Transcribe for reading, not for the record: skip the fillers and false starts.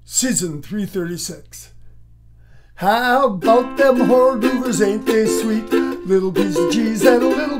Season 336. How about them hors d'oeuvres, ain't they sweet? Little piece of cheese and a little